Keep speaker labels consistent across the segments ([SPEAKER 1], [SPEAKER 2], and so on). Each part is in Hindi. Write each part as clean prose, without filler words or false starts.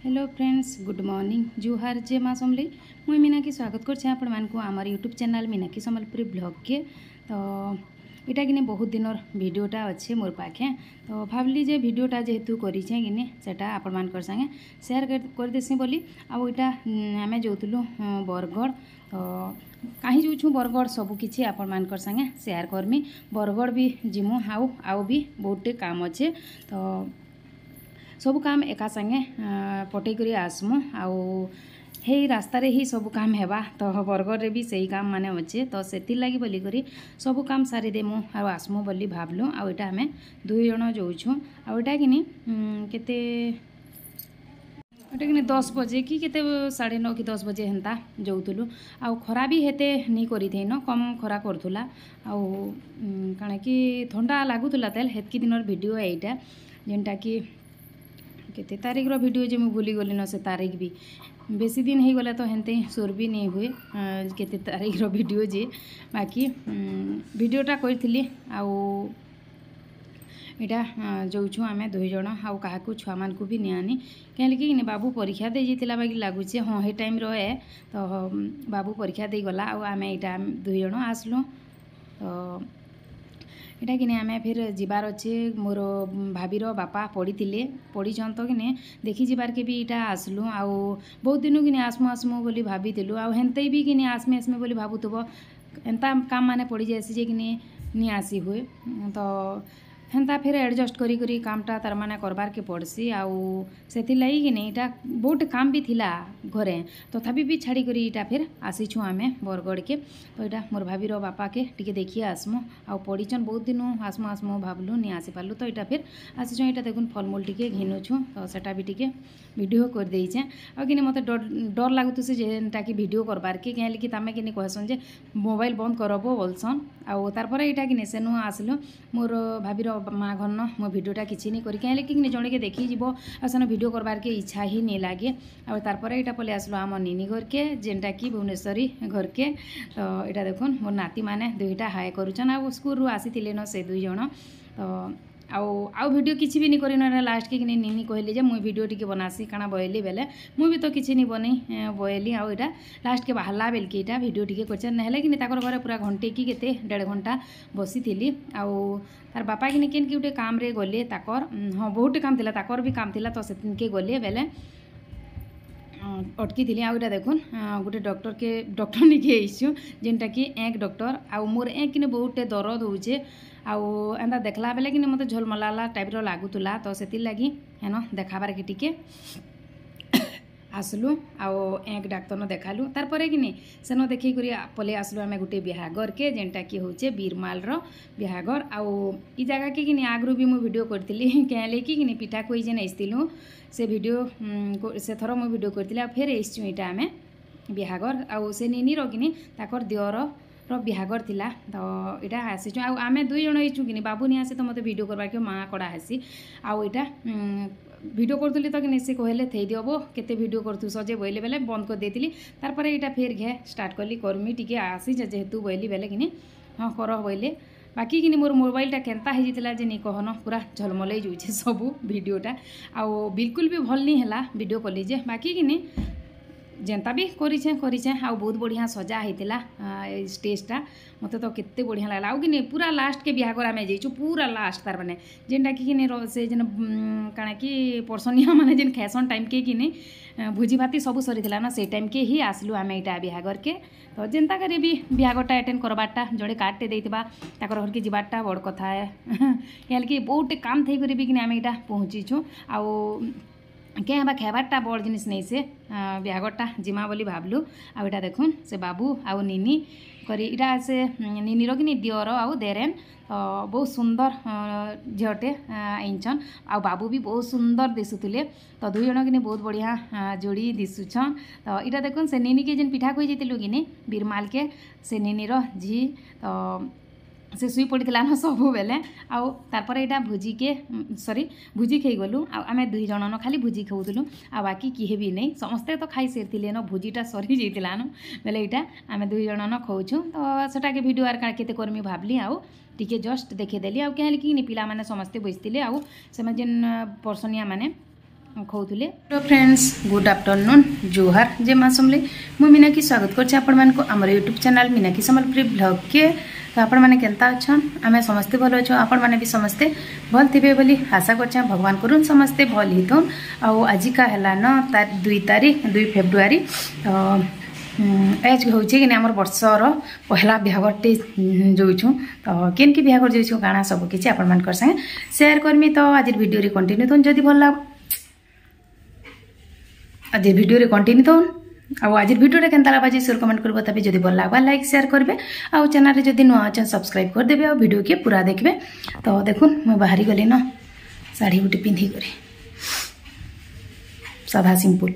[SPEAKER 1] हेलो फ्रेंड्स, गुड मॉर्निंग, जुहार जे माँ समली। मुई मीनाक्षी स्वागत करछे आपण मानकु आमर YouTube channel Meenakshi Sambalpuri blog के। तो इटा किने बहुत दिनर वीडियोटा अच्छे मोर पाखे, तो भावली जे वीडियोटा जेहेतु करिछे किने सेटा आपण मानकर संगे शेयर कर देसी बोली। आउ इटा आमे जोतलु बरगढ़, तो कहीं जाऊँ बरगढ़ सबू किछि आपण मानकर संगे शेयर करमी। बरगढ़ भी जिमु आउ भी बहुते काम अच्छे, तो सब काम एका संगे पटई करी आसमु। आउ हे रास्ता रे ही सब काम हेबा, तो बरगढ़ रे भी सही काम माने अच्छे, तो सेति लगी बोली करी सब काम सारी देमु आउ आसमु बोली भावलु। आउ इटा हमें 2 जण जाऊँ। आउ इटा किनी केते एटा 10 बजे कि केते 9:30 कि 10 बजे हेन्ता जाऊलु। आउ खरा भी हेते नहीं करी थे न, कम खरा करथुला। आउ काना कि ठंडा लागुतुला तेल हेतकी दिनर वीडियो एटा, जेनटा कि केते तारीख रो वीडियो जे मु भूली गली न, से तारीख भी बेसी दिन हो गला तो हेनते सुर भी नहीं हुए केते तारीख रो वीडियो जे। बाकी वीडियोटा करथिली। आउ इटा जाऊँ आमे 2 जण, आउ काहाकू छुआ मानकू भी नियानी कहीं कि बाबू परीक्षा दे जाइतिला बाकी लगुचे। हाँ, हे टाइम रो है, तो बाबू परीक्षा दे गला। आउ आमे इटा 2 जण आसलु। तो इटा किने आमे फिर जीवार अच्छे। मोर भाभीर बापा पढ़ीछन, तो किने देखी जीवार के भी इटा आसलु। आउ बहुत दिन किने आसमु बोली भाभी। आउ हेन्ते भी किने आसमे बोली भावुथब, एंता काम माने पड़ी जासी जे किने नि आसी हुए। तो हेन्ता फिर एडजस्ट करी करी कामटा तार माने करबार के पड़सी। आउ सेति लई किने इटा बहुत काम भी थिला घरे, तथापि भी छाड़ी करी इटा फिर आसीछु आमे बरगढ़ के। तो इटा मोर भाभीर बापा के टिके देखिए आसमु। आउ पढ़ीछन बहुत दिन आसमु भावलु नि आसी पारलु, तो इटा फिर आसीछु। इटा देखुन फलमूल टिके घिनुछु, तो सेटा भी टिके वीडियो कर देइछे। आ किने मते डर लागुतु से जेनटा कि वीडियो करबार के केले कि तामे किने कहसन जे मोबाइल बंद करबो बोलसन। आउ तार परे इटा किने सेनु आसलु मोर भाभीर माँ घरन। मो वीडियोटा किछि नहीं करी केले कि जणे के देखी जीवो आ सेन वीडियो करबार के इच्छा ही नहीं लागे। आउ तार परे इटा पले आसलु आम निनी घर के, जेनटा कि भुवनेश्वरी घर के। तो इटा देखुन मोर नाती माने 2टा हाय करूछन। आउ स्कूल रु आसीतिले न से 2 जण। तो आउ वीडियो किछि भी नहीं करी न। लास्ट के निनी कहली जे मुई वीडियो टिके बनासी काना बयली बेले मुई भी तो किछि नहीं बनी बयली। आउ इटा लास्ट के बाहरला बेल के इटा वीडियो टिके करछन, नहले कि ताकर घरे पूरा घंटे कि केते 1.5 घंटा बसी थिली। आउ तार बापा कि केन कि उटे काम रे गले ताकर। हाँ, बहुत काम थिला, ताकर भी काम थिला, तो सेतिन के गले बेले अटकी थी। आउ इटा देखुन गोटे डॉक्टर निके आइछु, जेनटा कि एक डॉक्टर। आउ मोर एक किने बहुते दर्द होउछे। आउ एंता देखला बेले कि मते झलमलाला टाइप रो लागुतुला, तो सेति लागी हेन देखाबार के टिके आसलु। आउ एक डाक्तर न देखालु। तार परे कि सेन देखी करी पले आसलु आमे गुटे बिहागर के, जेनटा कि होचे बीरमाल रो बिहागर। आउ ई जगह के कि आगरू भी मु वीडियो करथिली केले कि पिठा कोई जेन आइतिलु से वीडियो से थरो मु वीडियो करथिली। आ फेर आइछु इटा आमे बिहागर। आउ से निनी रो कि ताकर दियर रो बिहागर थिला, तो इटा आसीछु। आउ आमे 2 जण आइछु कि बाबू नि आसी, तो मते वीडियो करबार के माँ कड़ा आसी। आउ इटा वीडियो करथुली, तो कि से कहले थई दियबो केते वीडियो करथु सजे बोइले बेले बंद कर देतिली। तार परे इटा फेर घे स्टार्ट करली करमी टिके आसी जेहेतु बोइली बेले कि हाँ कर बोइले। बाकी कि मोर मोबाइलटा केन्ता हो जाता जे नहीं कहन, पूरा झलमलै जाऊे सबू वीडियोटा। आउ बिल्कुल भी भल नहीं है वीडियो कली जे। बाकी कि जेनता भी करिछे आउ बहुत बढ़िया सजा होता स्टेजटा। मते तो केते बढ़िया लागला। आउ कि पूरा लास्ट के बिहागर आमे जाइछु, पूरा लास्ट तार माने जेनटा कि से जेन काना कि पर्सनिया माने जेन खैसन टाइम के कि भोजी भाती सब सरीथिला ना, से टाइम के ही आसलु आमे इटा बिहागर के। तो जेनता करे भी बिहागरटा अटेंड करबारटा जड़े कार्डटे देइतिबा ताकर घर के जीवारटा बड़ कथा है याल कि बहुत काम थई करी भी कि आमे इटा पहुँचीछु। आउ क्या बा खेबारटा बड़ जिनिस नहीं से बिहागरटा जिमा बोली भावलु। आउ इटा देखुन से बाबू आउ निनी करी इटा से निनीर कि दियर आउ देरेन बहुत सुंदर झीटे आईछन। आउ बाबू भी बहुत सुंदर दिशुले, तो 2 जण कि बहुत बढ़िया जोड़ी दिशुछन। तो इटा देखुन से निनी के जेन पिठा खोई जेतिलु कि बीरमाल के, से निनीर झी तो से शुई पड़ा न सबू बेले। आउ तार यहाँ भोजी के भोजी खाई गलु। आमे 2 जण न खाली भोजी खाऊलु, आ बाकी किए भी नहीं, समस्ते तो खाई सारी न भोजीटा सरी जाइला न बेले इटा आमे 2 जण न खाऊछु। तो सेटा के वीडियो आर केते करमी भावली। आउ टिके जस्ट देखेदेली। आउ क्या कि पिला माने समस्ते बसते। आउ से जेन पर्सनिया माने खाऊले। तो फ्रेंड्स गुड आफ्टरनून जोहार जय माँ समले मुझे मीनाक्षी स्वागत कर YouTube channel Meenakshi Sambalpuri blog के। तो आपण मैंने केन्ता अच्छन आम समस्ते भल अच्छे आपण मैंने भी समस्ते भल थे बोली आशा कर भगवान करूँ समस्ते भल ही थन। आज का है न 2 फेब्रुआरी एज हूँ कि आम बर्षर पहला बिहाघरटे जाऊँ तो केन की बिहाघर जाऊँ काଣା सब किसी आपण मान संगे शेयर करमी। तो आज वीडियो कंटिन्यू थन जदि भल आज वीडियो कंटिन्यू थन आज वीडियो केन्ता लगा जे शेयर कमेंट करबो तबे जदि भल लागबा लाइक शेयर करबे आ चैनल जदि नुआ अच्छा सब्सक्राइब कर देबे आ वीडियो के पूरा देखबे। तो देखुन मैं बाहरी गली न साड़ी गुटी पिंधि करे साधा सिंपल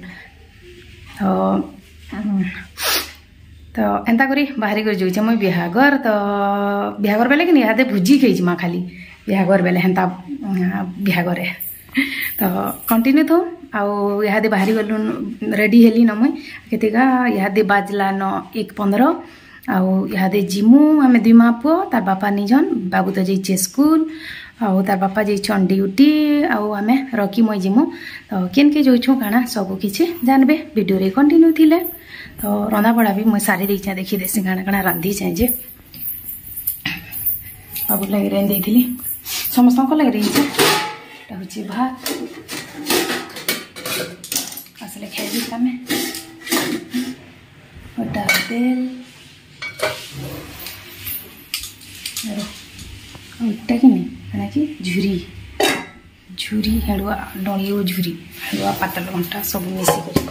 [SPEAKER 1] तो एंता करी बाहरी कर जाऊे मुई बिहाघर। तो बिहाघर बेले कि इहादे भुजी खाई माँ खाली बिहाघर बेले हेन्ता बिहाघर तो कंटिन्यू थो आदे बाहरी गलु रेडी हेली न मुई केतिका इहादे बाजला न 1:15 आदे जिमु आम 2 माँ पुओ तार बापा निजन बाबू तो जाइए स्कूल तार बापा जाइछन ड्यूटी आम रकी मुई जिमु। तो केन के जाऊँ काଣା सब किसी जानबे वीडियो रे कंटिन्यू थिले। तो रंधा बड़ा भी मुई सारी देखी देखी देसी काଣା काଣା रांधी चाहे जे बाबू लगे रेंदी थी समस्त लगे रही भात असले खाई तमें तेल इटा कि नहीं कि झुरी झुरी हेड़ुआ डलियो झुरी हेड़ुआ पातल घंटा सब मिसिक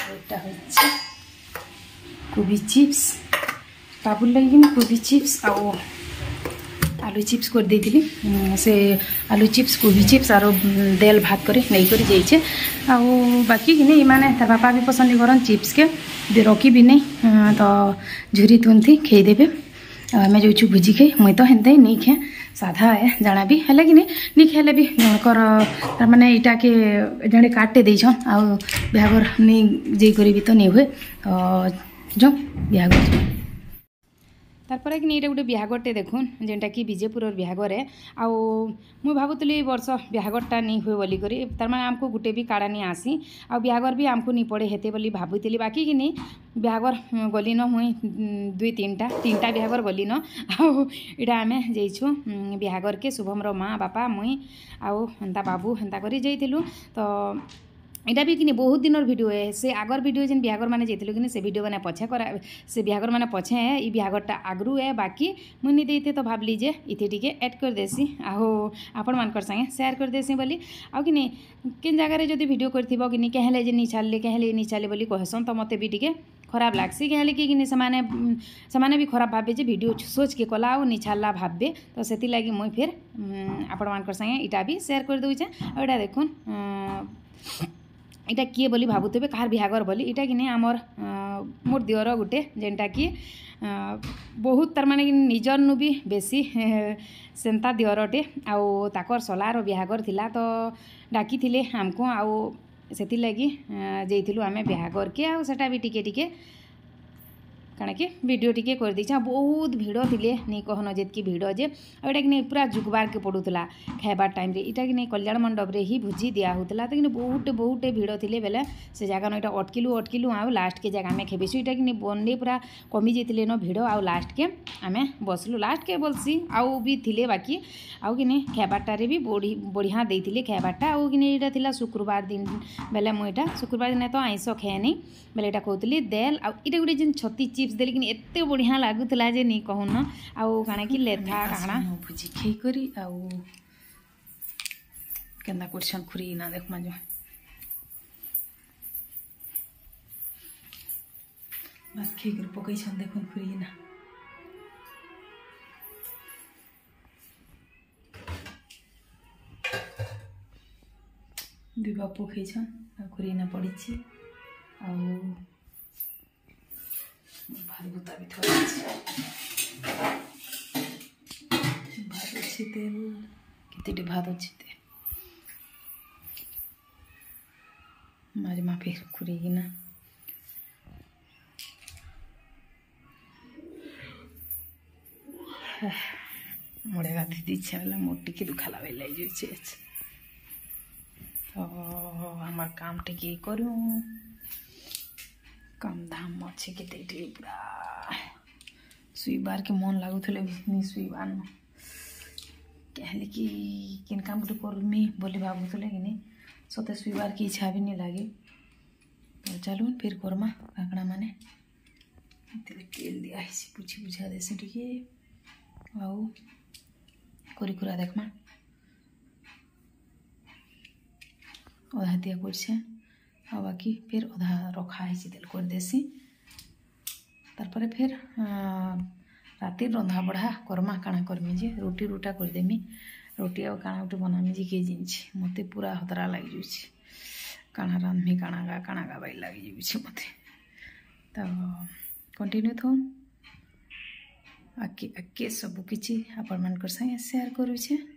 [SPEAKER 1] कोबी चिप्स बाबू लगे कोबी चिप्स आलू चिप्स कर देती से आलू चिप्स कोबी चिप्स और देल भात करे नहीं कर जाइए बाकी कि नहीं माने तार बापा भी पसंद करन चिप्स के दे रखी भी नहीं तो झुरी तुंथी खेदेवे आम जो भुजी खाई मुई तो हेन्ते नहीं खाए साधा है जाना भी है कि नहीं खेले भी जनकर तार माने इटा के जड़े काटे देछन आ बिहागर नहीं जाकर भी तो नहीं हुए जो बिहागर तारपर कि ये गोटे बिहागरटे देखुन जेनटा कि विजयपुर बिहागर है मुझे भावुली वर्ष बिहागरटा नहीं हुए बोली करी तार माने आमको गोटे भी काड़ा नहीं आसी आ बिहागर भी आमको नहीं पड़े हेते बोली भावुली बाकी कि नहीं बिहागर गली न मुई 2-3टा बिहागर गली न आटा आम जाइछु बिहागर के शुभम माँ बापा मुई आंता बाबू हेन्ता करी जाइलु। तो इटा भी कि बहुत दिन वीडियो है से आगर वीडियो जेन बिहागर माने जाइलु कि से वीडियो मैंने पछे करा से बिहागर माने पछे है ये बिहागरटा आगरू है बाकी मुझे देते तो भाव लीजिए इथे टिके ऐड कर देसी आपण मान संगे शेयर कर देसी बोली आउ कि किन जगह जब वीडियो करथिबो कि कहले जे नहीं छाड़ले कहले नहीं छाड़ले बोली कहसन तो मते भी टिके खराब लागसी कहले कि समाने भी खराब भावे जे वीडियो सोच के कला नहीं छाड़ला भावे तो से लगी मुई फिर आपण मान संगे इटा भी शेयर कर दूचे और इटा देखुन इटा किए बोली भावुवे कहार बिहागर बोली इटा कि नहीं आमर मोर दियर गोटे जेनटा कि बहुत तार माने निजर नु भी बेसी सेंता दियरटे आकर सलार बिहागर थिला तो डाकी थिले हमको से लगी जाइलु आम बिहागर के आटा भी टिके टिके काଣା कि वीडियो टिके कर दी बहुत भिड़ थिले नहीं कहन जितकी भिड़ जे आटा कि नहीं पूरा जुगबार के पड़ूला खाइबार टाइम रे इटा कि नहीं कल्याण मंडप रे ही भुजी दिया होता तो कि बहुत भिड़ थिले बेले से जगह न अटकिलु लास्ट के जगह आम खेबेसु इटा कि नहीं बनले पूरा कमी जाइए न भिड़ लास्ट के आम बसलु लास्ट के बोलसी आउ भी थिले बाकी आउ कि नहीं खाइबारटारे भी बढ़िया देते खाइबारटा आउ कि नहीं इटा थिला शुक्रवार दिन बेले मुझे शुक्रवार दिन तो आइंस खाए नहीं बेले इटा कहूली देल आटा गोटे जेन छती चिप्स देली कि एत बढ़िया लगुला जे नहीं कहून आउ काଣା कि लेथा काଣା भुजी खाई करी केन्दा करछन खुरी ना देख जो बात खाई कर पकईछन देखुन खुरी ना दुई बापू खाईछन खुरी ना पड़ी भारी बुता भी थोड़ा भात अच्छी तेल कितने भात अच्छी तेल मारी माँ फिर खुरेगी ना मोड़े गाधी इच्छा मोटी के दुखाला बेला हमार काम टिके करूँ काम धाम अच्छे के पूरा शुइबार के मन लगुले शुइबार न कहले कि किन काम गोटे करमी बोली भावुले कि सते शुइबार की इच्छा भी नहीं लगे तो चलू फिर करमा काकड़ा माने तेल दिया पुछी पुछा देसी टे आउ करी कुरा देखमा अधा दिया करछे आ बाकी फिर अधा रखा है तेल कर देसी तारपरे फिर राति रंधा बढ़ा करमा काଣା करमी जे रोटी रूटा करदेमी रोटी आ काଣା गोटे बनामी जे किए जिनछे मते पूरा हतरा लग जाउछे काଣା रांधमी काଣା गा बाई लग जाउछे मते तो कंटिन्यू थोन आके सब किछि आपण मान कर संगे शेयर करूछे।